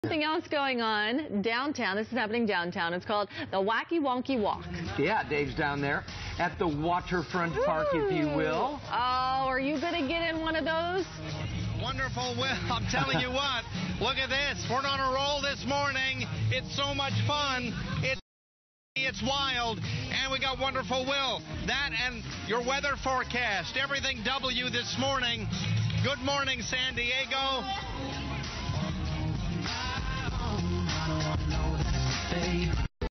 Something else going on downtown. This is happening downtown. It's called the Wacky Wonky Walk. Yeah, Dave's down there at the waterfront park, if you will. Oh, are you going to get in one of those? Wonderful, Will. I'm telling you what. Look at this. We're on a roll this morning. It's so much fun. It's wild. And we got wonderful Will. That and your weather forecast. Everything W this morning. Good morning, San Diego.